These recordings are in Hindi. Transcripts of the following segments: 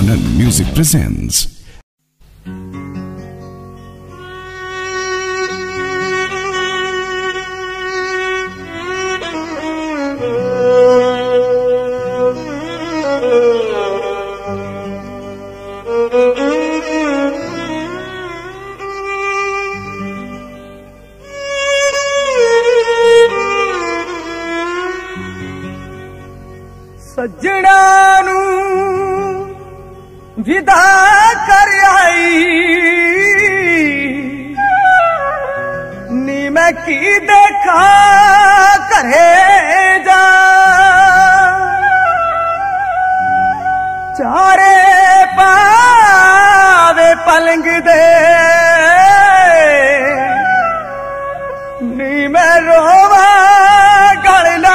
Anand Music presents. सज्जणा नू विदा कर आई नी मैं की देखा करे जा चारे पावे पलंग दे नी मैं रोवा गलना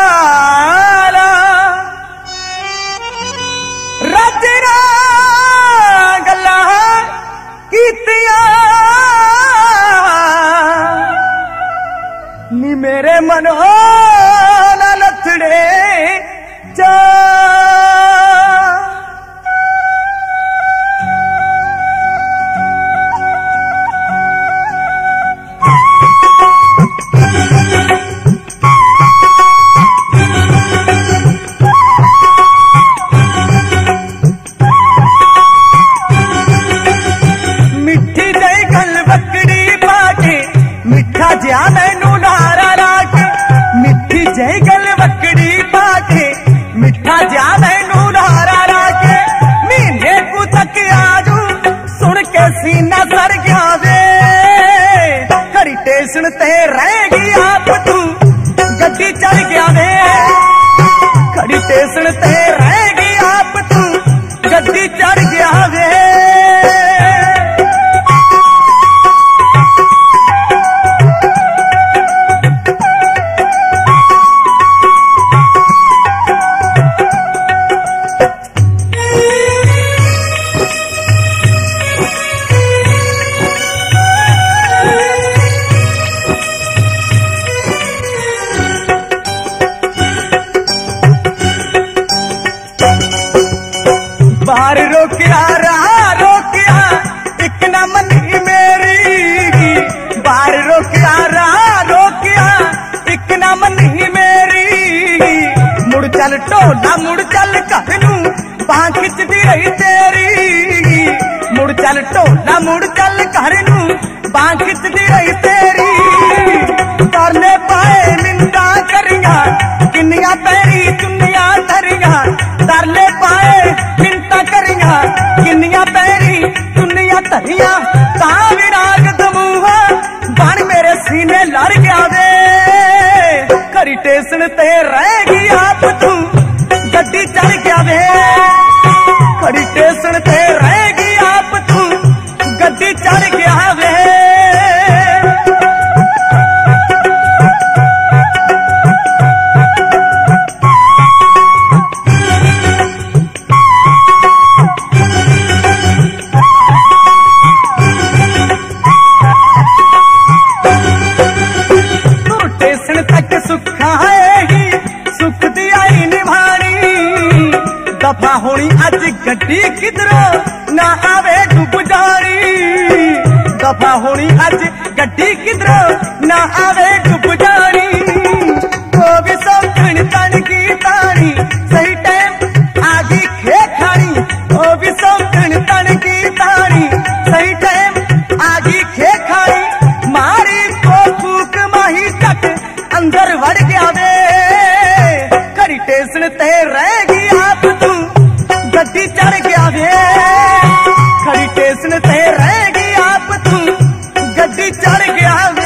नी मेरे मनो न लथड़े जा मिठी जई गल बकड़ी पाके मिठा ज्या मैनू नारा लाके मिठी जई गल बकड़ी पाके मिठा ज्या मैनू नारा लाके महीने को तक आजू सुन के सीना सर गया वे खड़ी टेशन ते रहेगी आप तू गड्डी चढ़ गया वे खड़ी टेशन ते रहेगी आप तू गड्डी चढ़ गया वे बाहर रोकिया रहा रोकिया एक न मनी मेरी बाहर रोकिया रहा रोकिया एक न मनी मेरी मुड़ चल ढोला मुड़ चल कहनू बाह खिंचदी रही तेरी मुड़ चल ढोला मुड़ चल कहनू बाह खिंचदी रही तेरी करने पाए निंदा करिया किन्निया पैरी चुन्निया धरिया तरले पाए करिया किन्निया पैरी चुन्निया धरिया तां विराग दमूहा बन मेरे सीने लड़ गया वे खरी टेशन ते रहेगी आप तू गड्डी चढ़ गया वे खरी टेशन ते रहेगी आप तू गड्डी चढ़ गया वे दफा होनी अज गड्डी किधरों ना आवे डूब जानी दफा होनी अज गड्डी किधरों ना आवे डूब जानी वो भी सौखन तन की तानी सही टाइम आगी खे खानी वो भी सौखन तन की तानी सही टाइम आगी खे खानी मारी को फूक माही तक अंदर वड़ गया वे खरी टेशन ते रहेगी आप तू गड्डी चढ़ गया वे खरी टेशन ते रहेगी आप तू गड्डी चढ़ गया वे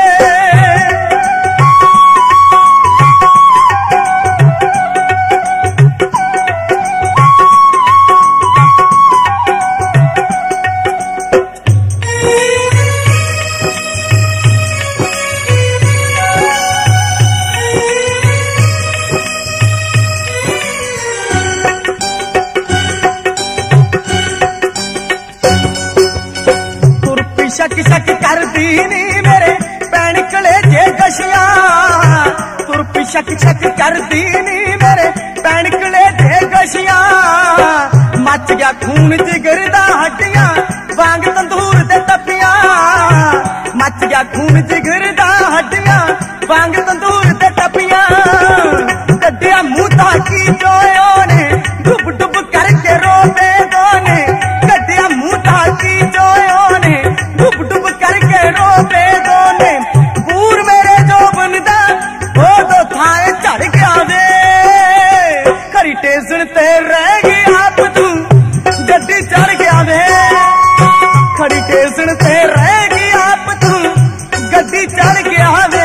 शक शक कर दी नी मेरे पैन कलेजे गशिया तुर शक शक कर दी नी मेरे पैन कलेजे गशिया मच गया खून जिगर दा हड्डियां वांग तंदूर ते तपियां मच गया खून जिगर दा हड्डियां वांग तंदूर ते टपियां कड्डिया मुंह ताकी जोयो ने डुब डुब करके रोते दोने कड्डिया मुंह ताकी जोयो ने डुब डुब करके रोते दोने पूर मेरे जो बनदा वो तो थाए चढ़ गया वे खरी टेसन ते रह गई आप तू गड्डी चढ़ गया वे खरी टेसन ते रह गई आप तू गड्डी चढ़ गया वे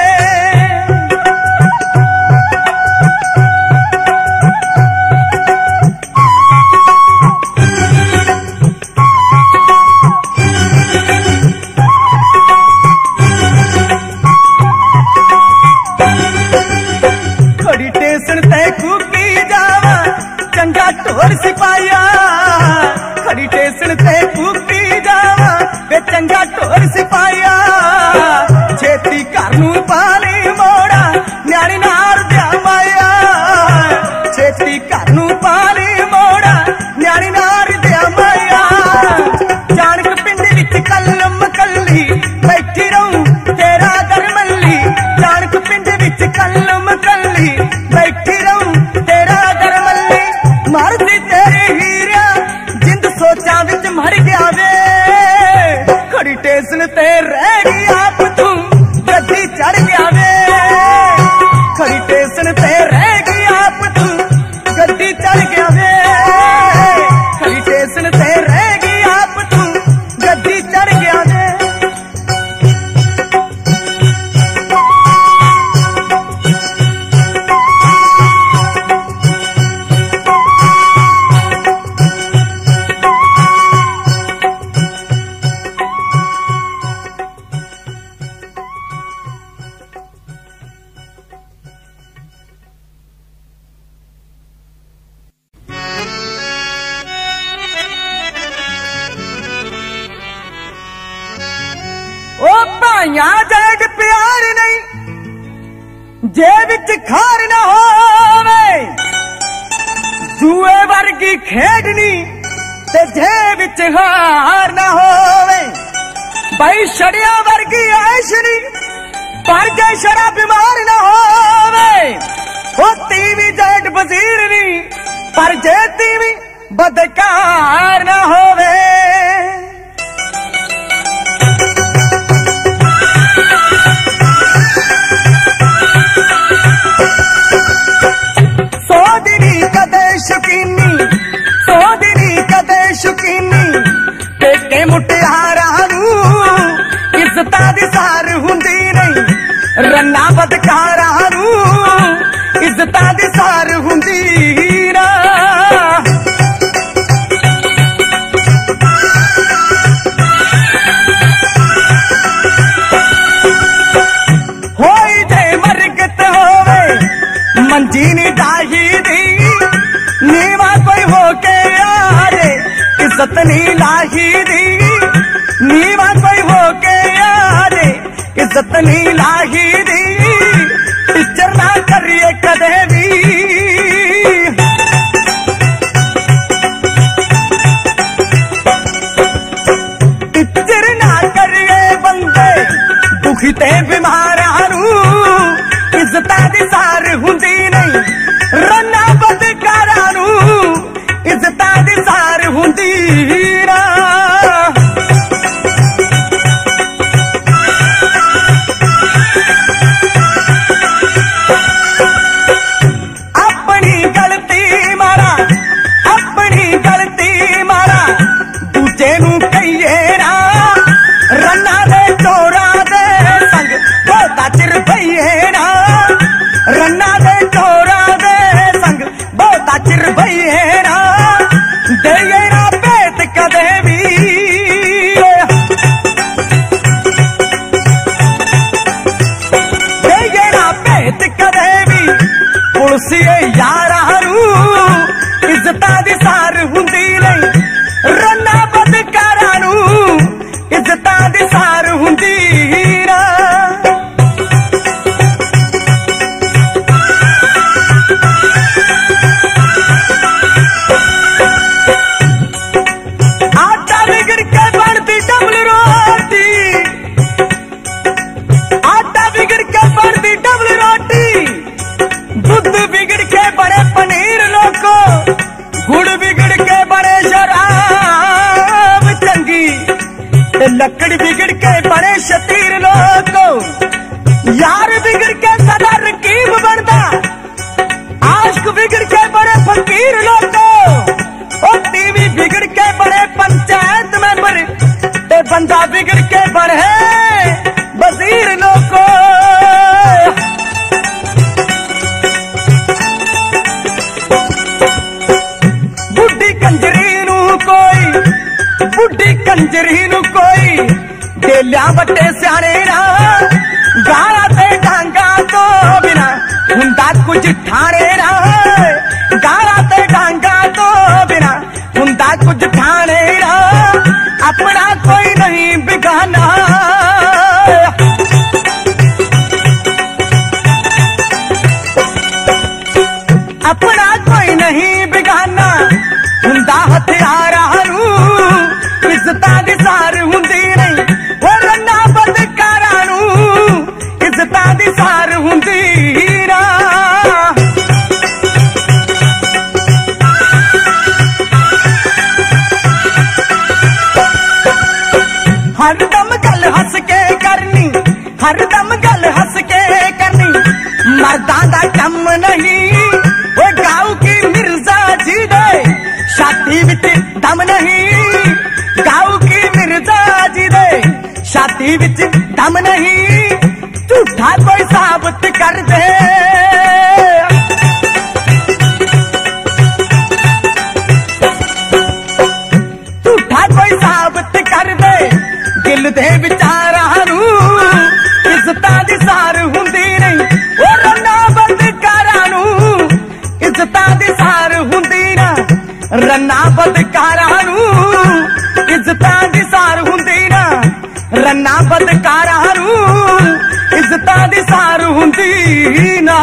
ढोर सिपाहिया खड़ी टेसन ते कुपी जावा वे चंगा ढोर सिपाहिया छेती घर नू पाली मोड़ा न्याणी नार दिया माया छेती घर नू पाली मोड़ा न्याणी नार दिया माया जानक पिंड विच कलम कल्ली बैठी रहूं तेरा घर मल्ली जानक पिंड विच कलम कल्ली बैठी रहूं तेरा घर मल्ली मरदी तेरी हीरिया जिंद सोचा विच मर गया वे खड़ी टेसन ते रह गई आप तू गड्डी चढ़ गया वे खड़ी टेसन ते रह गई आप तू गड्डी चढ़ गया वे खड़ी टेसन ते रह गई आप तू गड्डी चढ़ गया वे जेड प्यार नहीं जे विच खार न होवे जुए वर्गी खेडनी ते जे विच हार न होवे भाई छड़िया वर्गी ऐशनी पर जे छड़ा बीमार न होवे ओ तीवी जेड वजीर नहीं पर जे तीवी बदकार न होवे शकीनी पेके मुटियारा इज्जतां दी सार हुंदी नहीं रन्ना बदकारा इज्जतां दी सार हुंदी ना होई जे मरगत होवे मंजी नी डाही दी नीवा कोई होके आरे इज्जत नी लाही दी नीवा कोई होके आरे इज्जत नी लाही दी टीचर ना करिए कदे भी टीचर ना करिए बंदे दुखी ते बीमार इज्जत दी सार हुंदी नहीं रन्ना बदकारा इज्जत दी सार हुंदी ना अपनी गलती मारा दूजे नू कहिए ना रन्ना दे चोरा दे संग बहुता चिर भईए ना रन्ना दे चोरा दे संग बहुता चिर भईए ना दे ना पेट कदे भी दे ना पेट कदे भी पुलसिए यारा इज्जत दी सार हुंदी नहीं रन्ना बदकारा इज्जत दी सार हुंदी ना लकड़ी बिगड़ के बड़े शतीर लोग, यार बिगड़ के सदा रकीब बनता, आशिक बिगड़ के बड़े फकीर लोग, और टीवी बिगड़ के बड़े पंचायत मेंबर, ते बंदा बिगड़ के बड़े वजीर लोग। बुढ़ी कंजरी नू कोई डेलिया बट्टे सियाने ना, गाला ते डांगा तो बिना हुंदा कुछ ठाणे ना, गाला ते डांगा तो बिना हुंदा कुछ ठाणे ना, अपना कोई नहीं बिगाना। अपना कोई नहीं बिगाना, हुंदा हथियारा नू इज्जतां दी सार हुंदी नहीं, वो रन्ना बदकारां नू इज्जतां दी सार हुंदी ना। हरदम गल हस के करनी, हरदम गल हस के करनी, मर्दां दा कम नहीं, वो गाँव की मिर्जा जी दे छाती विच दम नहीं, गाँव की मिर्जा जी दे छाती विच दम नहीं, झूठा कोई साबित कर दे। झूठा कोई साबित कर दे, दिल दे विचारां नू इज्जतां दी सार हुंदी नहीं, ओ रन्ना बदकारां नू इज्जतां दी सार हुंदी ना, रन्ना बदकारां नू इज्जतां दी सार हुंदी ना, रन्ना बदकारां नू इज्जतां दी सार हुंदी ना।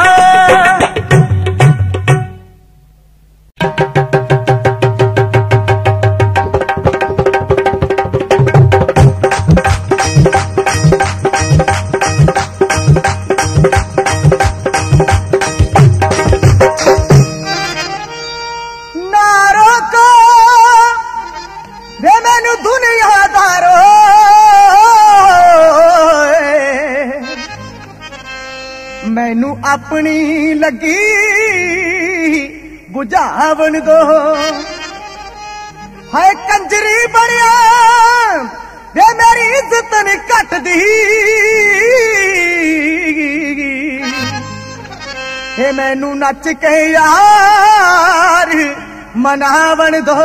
मैनू अपनी लगी बुझावन दो, है कंजरी बनिया वे मेरी इज्जत नहीं घटदी, हे मैनू नच के यार मनावन दो।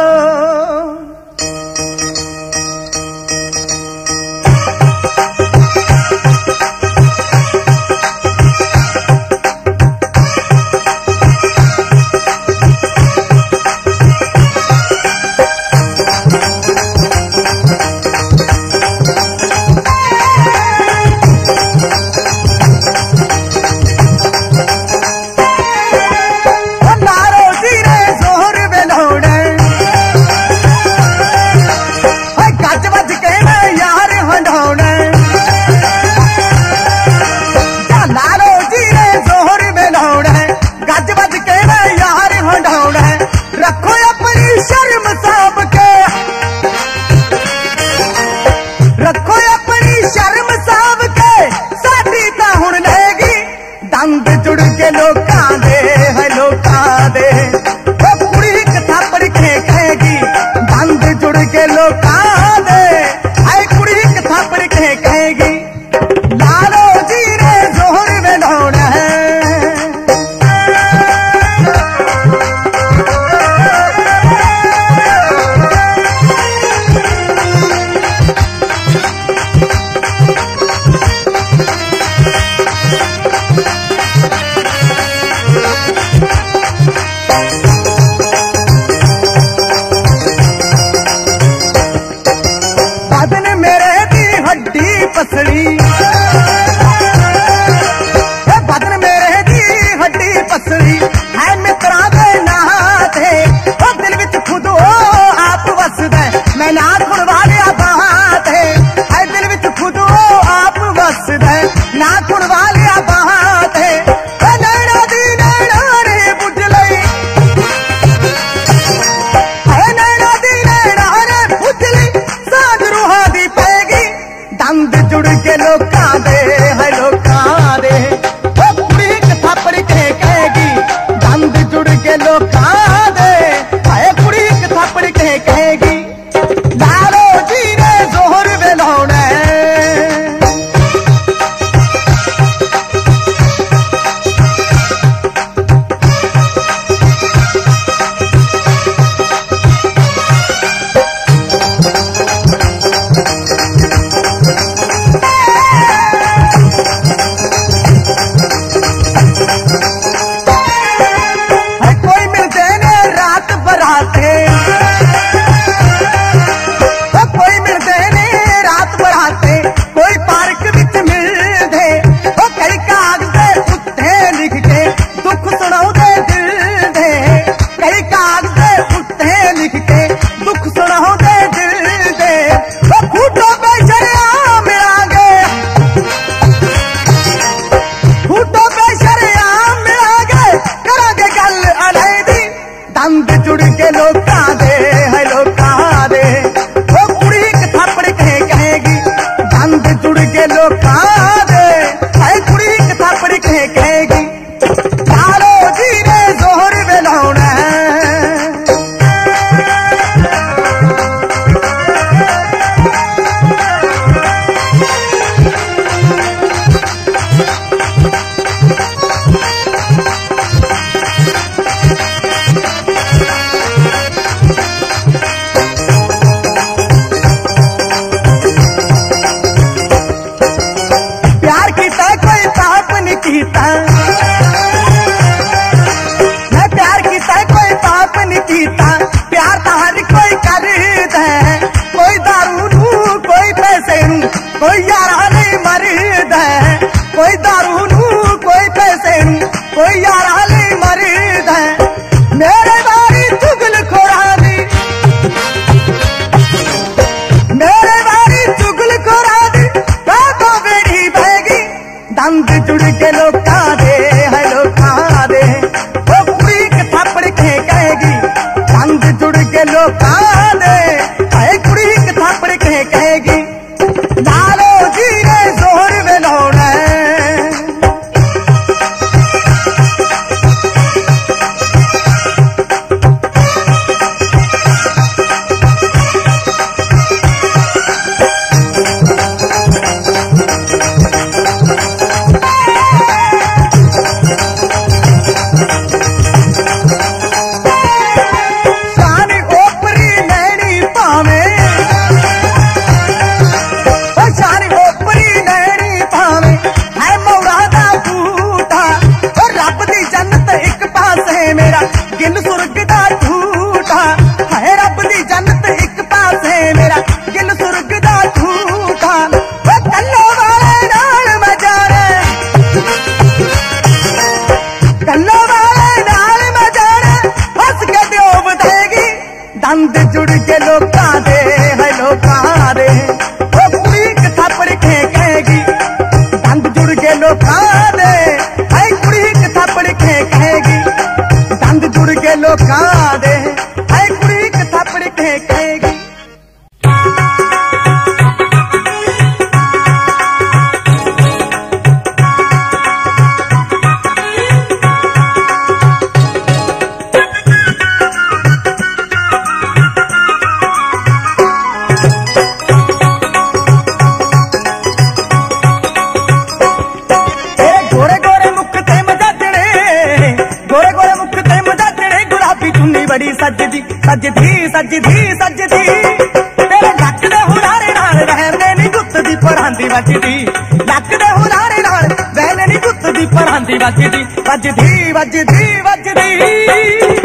लोकां दे है लोकां दे ओ कुड़ी एक थापड़ कहेगी दंद जुड़ के लोकां दे है कुड़ी एक थापड़ कहेगी लालो जी ने जोहर बेलाउना मैं प्यार कीता कोई पाप नहीं कीता प्यार तो हर कोई करदा है कोई दारू नू कोई पैसे नू कोई यारा नहीं मरदा है कोई दारू नू कोई पैसे नू कोई यारा नहीं मरदा है मेरे बारी चुगल खोरा दी मेरे बारी चुगल खोरा दी तो बेड़ी बहेगी दंद जुड़ के लोकां दे है लोकां दे ओ कुड़ी के थापड़ कहेगी दंद जुड़ के लोकां दे है कुड़ी के थापड़ कहेगी लालो जी ने जोहर बेलाउना गिन सुर्ग दा झूठा है रब दी जन्नत एक पास है मेरा गिन सुर्ग दा झूठा वो कल्लो वाले नाल मैं जाने कल्लो वाले नाल मैं जाने हंस के दियो बताएगी दंद जुड़ के लोकां दे है लोकां दे वो कुड़ी के थापड़ कहेगी दंद जुड़ के लोकां दे है कुड़ी के थापड़ कहेगी दंद जुड़ के लोकां दे है कुड़ी के थापड़ कहेगी गोरे गोरे मुख ते मजाजणे गोरे गोरे मुख ते मजाजणे गुलाबी चुन्नी बड़ी सजदी सजदी सजदी सजदी तेरे नक दे हुलारे नाल रहन दे नी गुत्त दी परांदी वजदी नक दे हुलारे नाल रहन नी गुत्त दी परांदी वजदी वजदी वजदी वजदी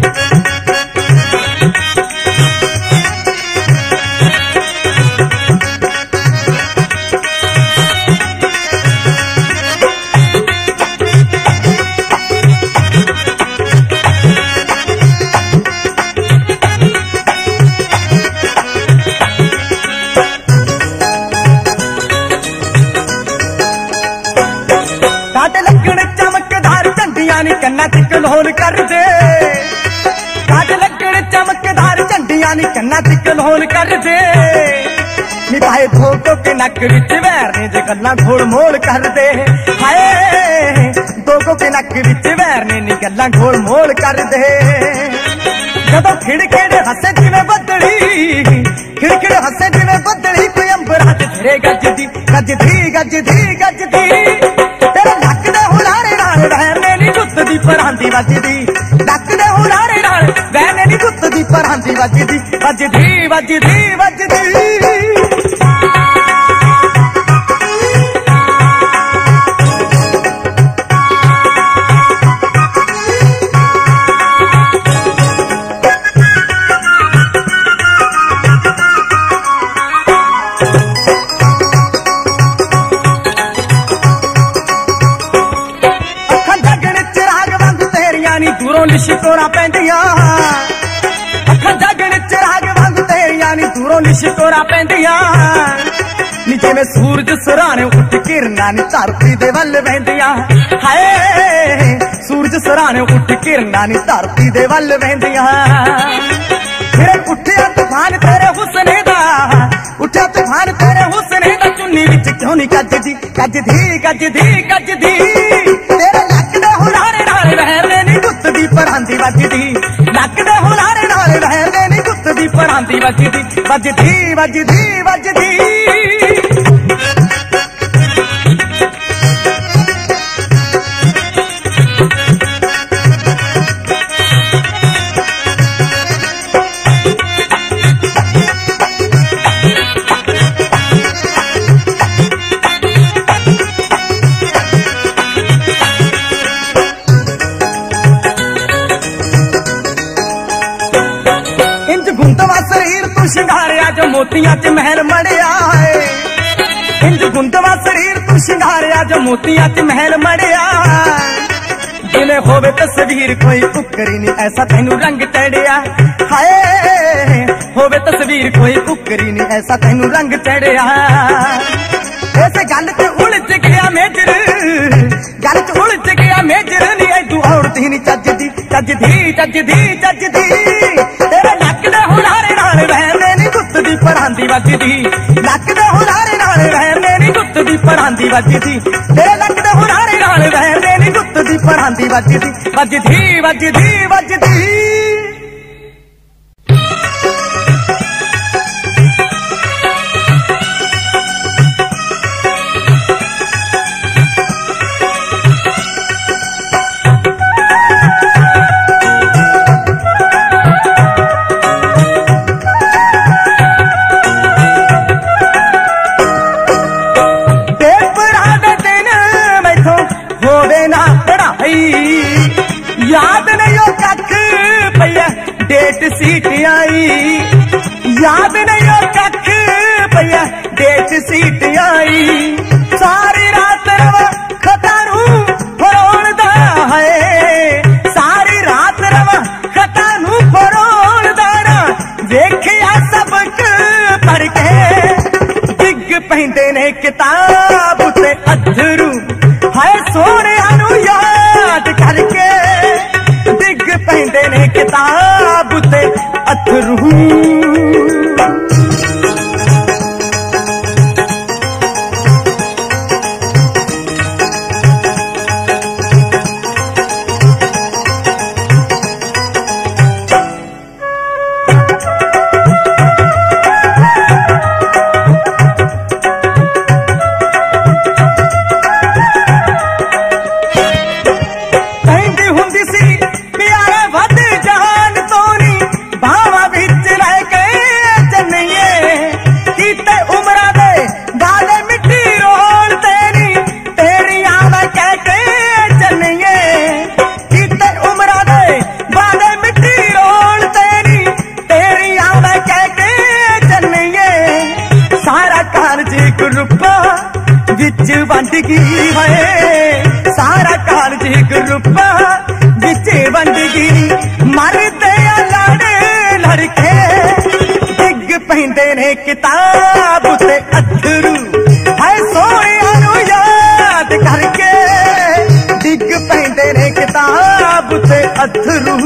काटे लगण चमकदार झंडियां नी कन्ना च कलोल कर दे काटे लगण चमकदार झंडियां नी कन्ना च कलोल कर दे नी भाई धोखो के नक विच वैर ने जे गल्लां घोल मोल कर दे हाय धोखो के नक विच वैर ने नी गल्लां घोल मोल कर दे जदों खिड़खिड़ हसे जिवें बदली खिड़खिड़ हसे जिवें बदली कोई अंबरां च फिरे गजदी गजदी गजदी गजदी तेरे नक दे हुलारे नाल रहने नी गुत्त दी परांदी वजदी नक दे हुलारे नाल रहने नी गुत्त दी परांदी वजदी वजदी वजदी वजदी लिशकोरा पैंदियां अखां जागण चिराग वांग तेरियां नी दूरों लिशकोरा पैंदियां नी जिवें सूरज सराणे उठ किरना नी धरती दे वल वहिंदियां हाय सूरज सराणे उठ किरना नी धरती दे वल वहिंदियां ਨੀ ਗੱਜਦੀ ਗੱਜਦੀ ਗੱਜਦੀ ਗੱਜਦੀ ਤੇਰੇ ਨੱਕ ਦੇ ਹੁਲਾਰੇ ਨਾਲ ਰਹਿੰਦੇ ਨੀ ਗੁੱਤ ਦੀ ਪਰਾਂਦੀ ਵੱਜਦੀ ਨੱਕ ਦੇ ਹੁਲਾਰੇ ਨਾਲ ਰਹਿੰਦੇ ਨੀ ਗੁੱਤ ਦੀ ਪਰਾਂਦੀ ਵੱਜਦੀ ਵੱਜਦੀ ਵੱਜਦੀ ਵੱਜਦੀ ਸ਼ਿੰਗਾਰਿਆ ਜੋ ਮੋਤੀਆਂ ਚ ਮਹਿਲ ਮੜਿਆ ਏ ਇੰਜ ਗੁੰਦਵਾ ਸਰੀਰ ਤੂੰ ਸ਼ਿੰਗਾਰਿਆ ਜੋ ਮੋਤੀਆਂ ਚ ਮਹਿਲ ਮੜਿਆ ਜਿਵੇਂ ਹੋਵੇ ਤਸਵੀਰ ਕੋਈ ਉੱਕਰੀ ਨਹੀਂ ਐਸਾ ਤੈਨੂੰ ਰੰਗ ਚੜਿਆ ਹਾਏ ਹੋਵੇ ਤਸਵੀਰ ਕੋਈ ਉੱਕਰੀ ਨਹੀਂ ਐਸਾ ਤੈਨੂੰ ਰੰਗ ਚੜਿਆ ਇਸ ਗੱਲ ਚ ਉਲਝ ਗਿਆ ਮੇਜਰ ਗੱਲ ਚ ਉਲਝ ਗਿਆ ਮੇਜਰ ਨਹੀਂ ਐ ਤੂੰ ਔਰਤ ਹੀ ਨਹੀਂ ਚੱਜਦੀ ਚੱਜਦੀ ਚੱਜਦੀ ਚੱਜਦੀ ਤੇਰੇ ਨੱਕ ਦੇ ਹੁਲਾਰੇ ਨਾਲ ਰਹਿੰਦੇ ਨੀ ਗੁੱਤ ਦੀ ਪਰਾਂਦੀ ਵੱਜਦੀ ਨੱਕ ਦੇ ਹੁਲਾਰੇ ਨਾਲ ਰਹਿੰਦੇ ਨੀ ਗੁੱਤ ਦੀ ਪਰਾਂਦੀ ਵੱਜਦੀ ਤੇਰੇ ਨੱਕ ਦੇ ਹੁਲਾਰੇ ਨਾਲ ਰਹਿੰਦੇ ਨੀ ਗੁੱਤ ਦੀ ਪਰਾਂਦੀ ਵੱਜਦੀ ਵੱਜਦੀ ਵੱਜਦੀ ਵੱਜਦੀ याद नहीं हो कख पैया डेट सीट आई याद नहीं हो कख पैया डेट सीट आई सारी रात रवा खतारू फरोड़दा है सारी रात रवा खतारू फरोड़दा ना देखिया सबक पढ़ के डिग पैंदे ने किताब ते अधरू हाय सोने याद करके डिग पैंदे ने किताब ते अथरू वंड गई है सारा कालज ग्रुपा बिच वंड गई मरते लाड़े लड़के डिग पैंदे ने किताब ते अथरू है सोने याद करके डिग पैंदे ने किताब ते अथरू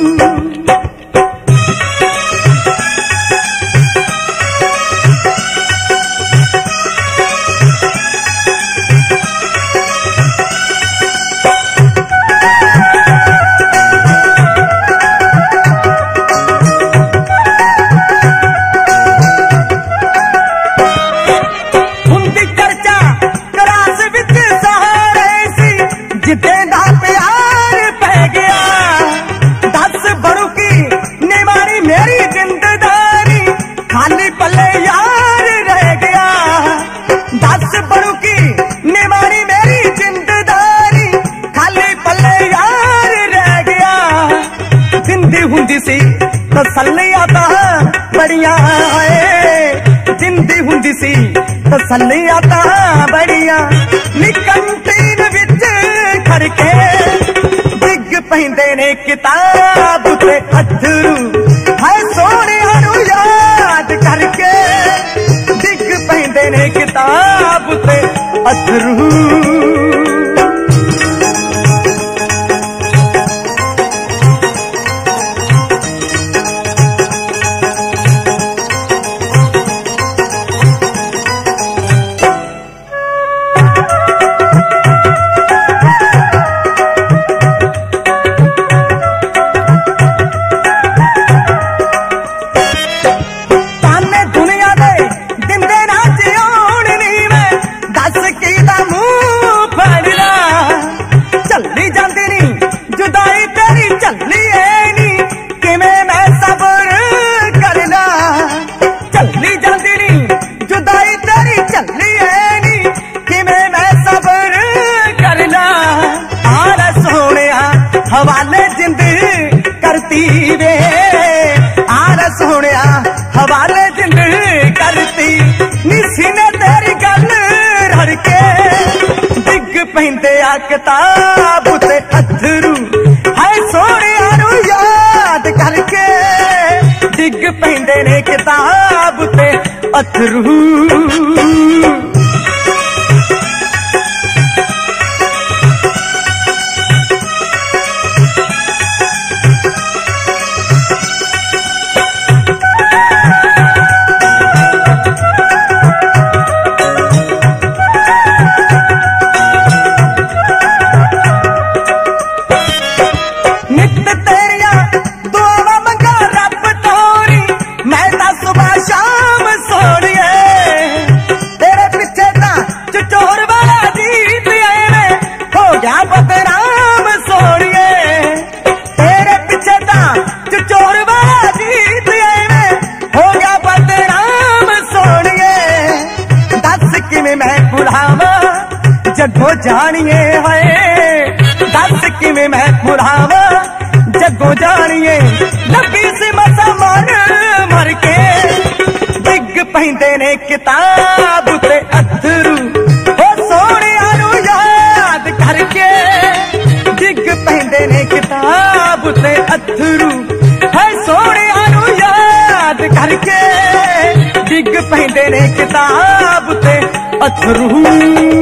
तसल्लियां तां बड़ियां जिंदी हुंदी सी तसल्लियां तां बड़ियां नी कंटीन विच खड़के डिग पैंदे ने किताब ते अथरू हाय सोनिया नू याद करके डिग पैंदे ने किताब ते अथरू पैंदे आ किताब ते अथरू है सोनिया नू याद करके डिग पैंदे ने किताब ते अथरू जगो जानिए है दस किवें मैं मुरावा जगो जानिए नबी सी मसा मन मर के डिग पैंदे ने किताब ते अथरू ओ सोनिया नू याद करके डिग पैंदे ने किताब ते अथरू है सोनिया नू याद करके डिग पैंदे ने किताब ते अथरू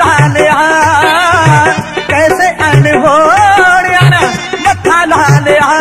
कैसे अनहोड़ मथा ला लिया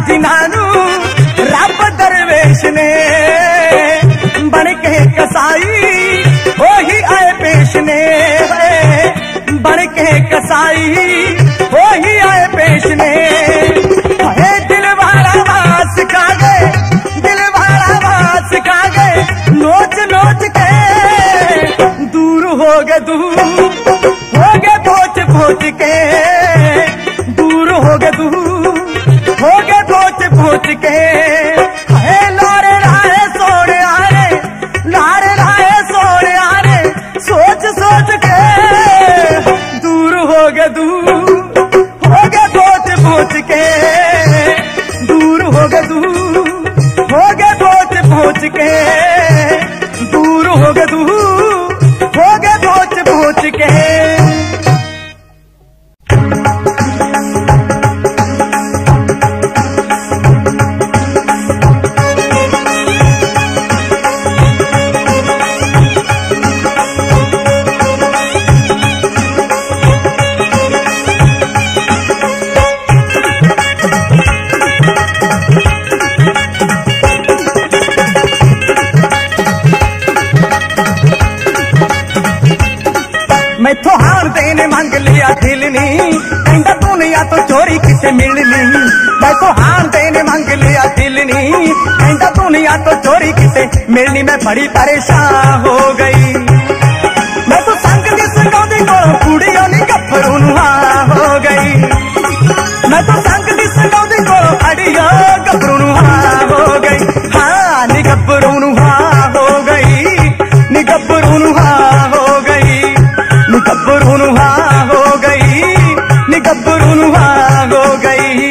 जिन्हां नू रब दरवेश ने बन के कसाई ओही आए पेश ने बन के कसाई ओही आए पेश ने दिल वाला वास खा गए दिल वाला वास खा गए नोच नोच के दूर हो गए पहुंच पहुंच के दूर हो गए पहुंच के लारे राहे सोने आ रे लारे राहे सोने आ रे सोच सोच के दूर हो गए पहुंच के दूर हो गए पहुंच के दूर हो गए पहुंच के मैं तो हार देने मांग लिया दिल नी कहता दुनिया तो चोरी किसे मिलनी मैं तो हार देने मांग लिया दिल नी कहता दुनिया तो चोरी किसे मिलनी मैं बड़ी परेशान हो गई मैं तो संग दी संगौदी को कुड़ियों नी गफरू हो गई मैं तो संग दी संगौदी को अड़ियो गफरू हो गई हाँ नी गफरू हो गई नी गफरू हो गई निगब्बरू हो गई निगब्बरू हो गई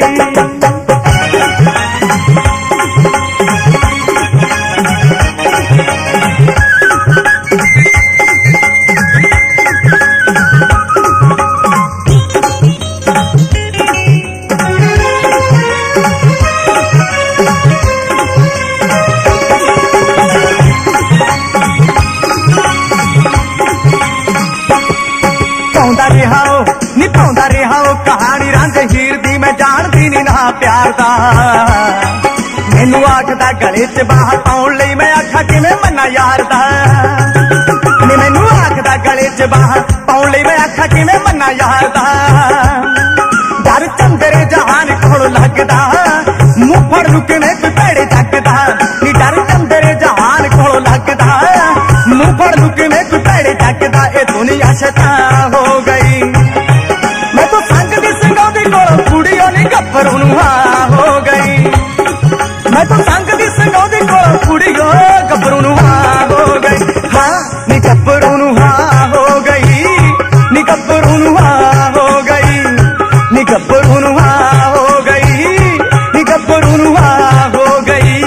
निभाउंदा रहा कहानी रांझ हीर दी मैं जानदी नी ना प्यार दा मैनू आखदा गले च बाह पाउण लई मैं आखा किवें मन्ना यार दा मैनू आखदा गले च बाह पाउण लई मैं आखा किवें मन्ना यार दा डर चंदरे जहान कोल लगदा मुंह फड़ लू किवें कोई भैड़े जगदा नी डर चंदरे जहान कोल लगदा मुंह फड़ लू किवें कोई भैड़े जगदा ए दुनिया शैतान हो गई मैं तो संग दी संगौदी को कुड़ियों नी गफरू हो गई मैं तो संग दी संगौदी को कुड़ियों गफरू हो गई हाँ नी गफरू हो गई नी गफरू हो गई नी गफरू हो गई नी गफरू हो गई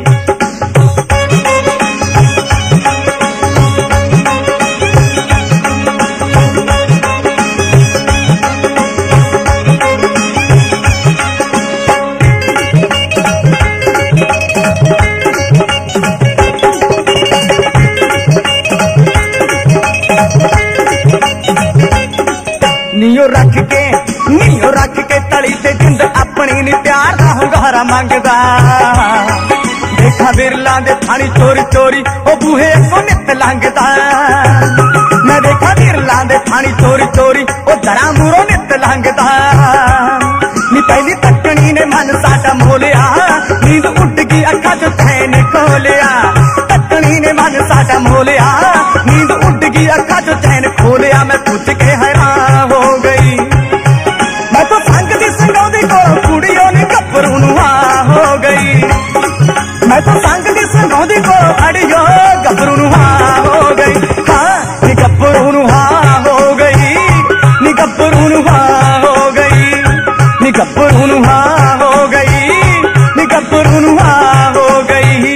नीओ रख के तली ते जिंद अपनी नी प्यार दा हुंगारा मंगदा देखा बिरला दे थानी चोरी चोरी ओ बूहे को नित लंघदा मैं देखा बिरला दे थानी चोरी चोरी ओ दरा मूरों नित लंघदा नी पहली तकनी ने मन साडा मोलिया नींद उठ गई अखा चो चैन खोलिया तकनी ने मन साडा मोलिया नींद उठ गई अखा चो चैन खोलिया मैं पूछ के हैरान हो गई मैं तो संग दी संगौदी को कुड़ियों नी गफरू हो गई मैं तो संग दी संगौदी को अड़ियो गफरू हो गई हाँ नी गफरू हो गई नी गफरू हो गई नी गफरू हो गई नी गफरू हो गई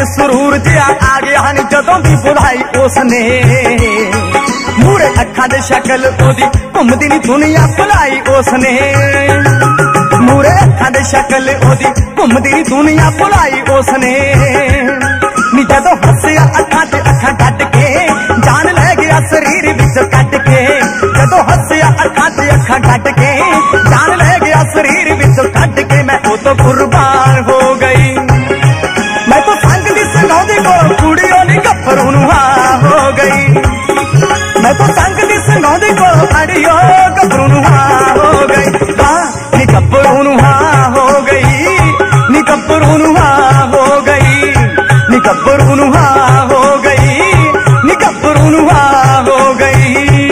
सुरूर जिहा आ गया नी जदों दी बुलाई उसने मूरे अखां दे शक्ल ओदी घुमदी नी दुनिया बुलाई उसने मूरे अखां दे शक्ल ओदी घुमदी नी दुनिया बुलाई उसने नी जदों हसिया अखां ते अखां कट के जान ले गया शरीर विच कट के जदों हसिया अखां ते अखां कट के जान ले गया शरीर विच कट के मैं ओ तो कुर्बान हो गई मैं तो संग दी संगौदी को कुड़ियों नी गफरू नूं हां हो गई मैं तो संग दी संगौदी को अड़ियो गफरू नूं हां हो गई हां नी गफरू नूं हां हो गई नी गफरू नूं हां हो गई नी गफरू नूं हां हो गई नी गफरू नूं हां हो गई।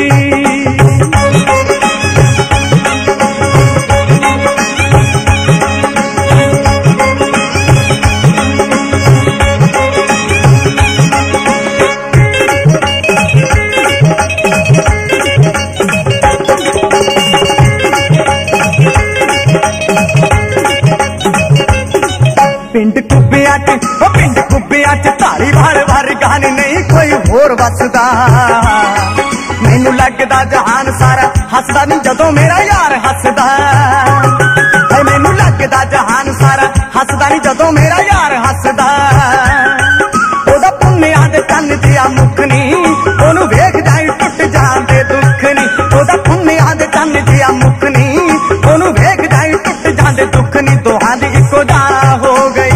पिंड कुब्बिया च धारी वार वार गाने नहीं कोई होर वसदा मैनू लगदा जहान सारा हसदा नी जदों मेरा यार हसदा मैनू लगदा जहान सारा हसदा नी जदों मेरा यार हसदा ओदा पुन्निया दे तन दिया मुख नी ओनू वेख जाई टुट जांदे दुख नी ओदा पुन्निया दे तन दिया मुख नी ओनू वेख जाई टुट जांदे दुख नी दोहां दी इको जा हो गई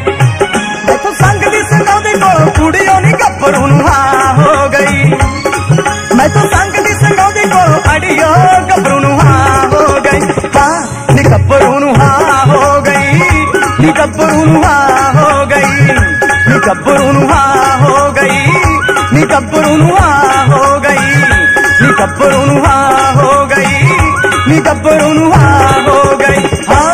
कुड़ियों नी गफरू नूं हां हो गई मैं तो संग दी संगौदी को अड़ियो गफरू नूं हां हो गई हां नी गफरू नूं हां हो गई नी गफरू नूं हां हो गई नी गफरू नूं हां हो गई नी गफरू नूं हां हो गई नी गफरू नूं हां हो गई नी गफरू नूं हां हो गई हां।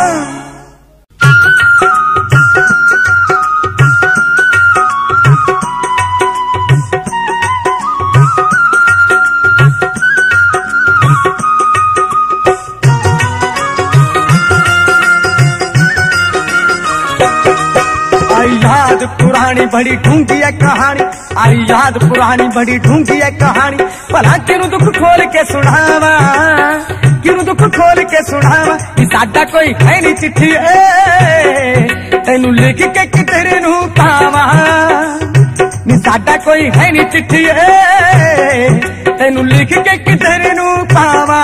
याद पुरानी बड़ी ढूंढी है कहानी आई याद पुरानी बड़ी ढूंढी है कहानी भला किनू दुख खोल के सुनावा किनू दुख खोल के सुनावा साडा कोई है नी चिट्ठी तेनू लिख के किधर नू पावा नी साडा कोई है नी चिट्ठी तेनू लिख के किधर नू पावा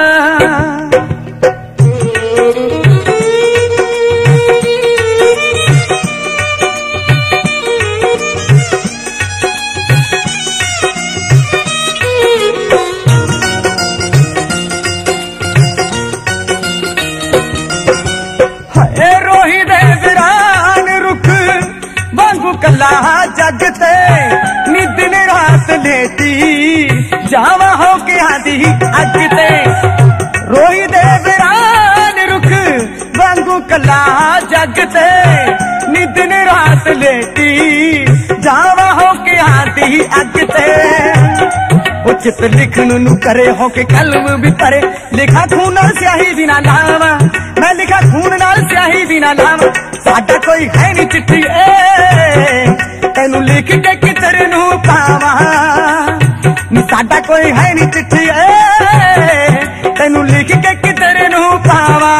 कला जगते नी दिन रात लेती जावा हो के आदि अगते रोही दे वीरान रुख वांगू कला जगते नी दिन रात लेती जावा हो के आदि अगते वो चित लिखन नू करे हो के कलम भी परे लिखा खून नाल स्याही बिना लावा मैं लिखा खून नाल स्याही बिना लावा साडा कोई है नी चिट्ठी तेनू लिख के किधर नू पावा नी साडा कोई है नी चिट्ठी तेनू लिख के किधर नू पावा।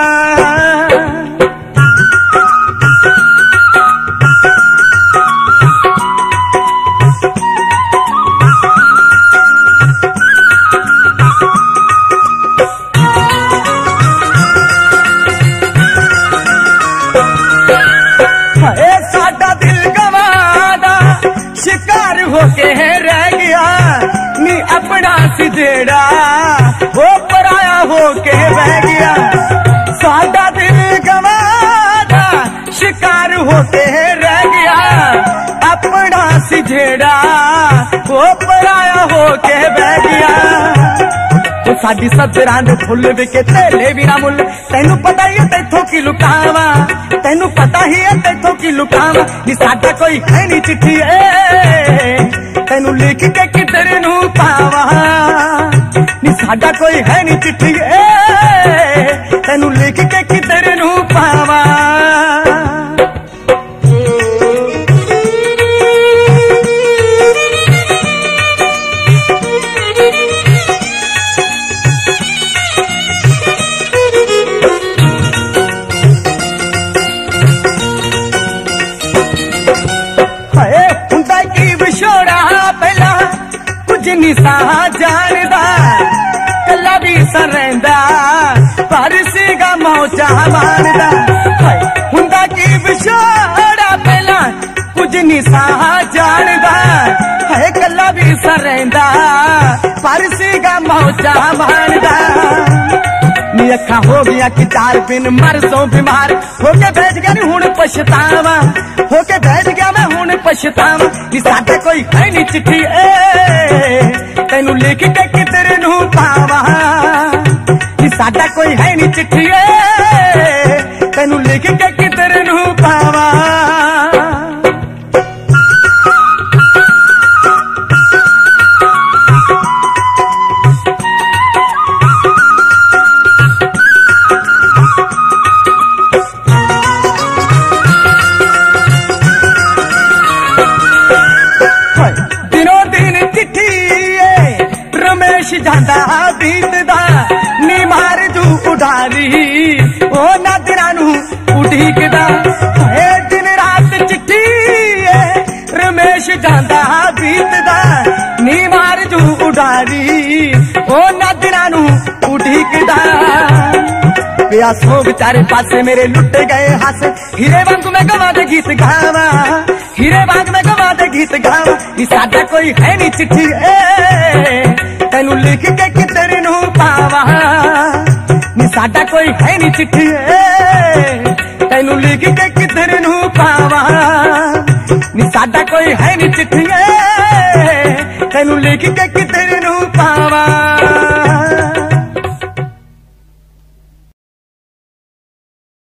होके रह गया नी अपना सिजेड़ा वो पराया होके बह गया साडा दिल गवादा शिकार होके रह गया अपना सिजेड़ा वो पराया होके बह गया वो साडी सजरां दे फुल विके तेले भी ना मुल तेनू पता ही है तैथों की लुकावा तेनू पता ही है तैथों की लुकावा नी साडा कोई है नी चिट्ठी तेनू लिख के किधर नू पावा नी साडा कोई है नी चिट्ठी तेनू लिख के किधर नू पावा। नहीं सा जानदा कला भी सरंदा पर सीगा मौजा मारदा हुंदा की विछोड़ा पहला कुछ नहीं सा जानदा है कला भी सरंदा पर सीगा मौजा मारदा नी अखा हो गया कि 4 दिन मर सो बीमार होके बैठ गया नी हुण पछतावा होके बैठ गया मैं हुण पछतावा नी साडा कोई है नी चिट्ठी तेनू लिख के किधर नू पावा नी साडा कोई है नी चिट्ठी तेनू लिख के किधर नू पावा जांदा बीतदा नी मार जू उडारी ओ नादरा नू उडीकदा है दिन रात चिट्ठी रमेश जांदा बीतदा नी मार जू उडारी ओ नादरा नू उडीकदा प्यासों बेचारे पासे मेरे लुटे गए हाथ हीरे वांग मैं गवा दे गीत गावा हीरे वांग मैं गवा दे गीत गावा साडा कोई है नी चिट्ठी तेनू लिख के किधर नू पावा नी साडा कोई है नी चिट्ठी तेनू लिख के किधर नू पावा नी साडा कोई है नी चिट्ठी तेनू लिख के किधर नू पावा।